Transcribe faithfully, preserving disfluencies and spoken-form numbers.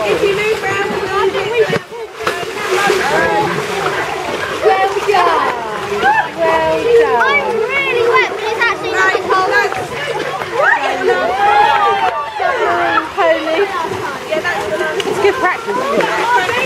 If you move round, well done. Well done. I'm really wet, but it's actually not cold. Pony. It's good practice, isn't it?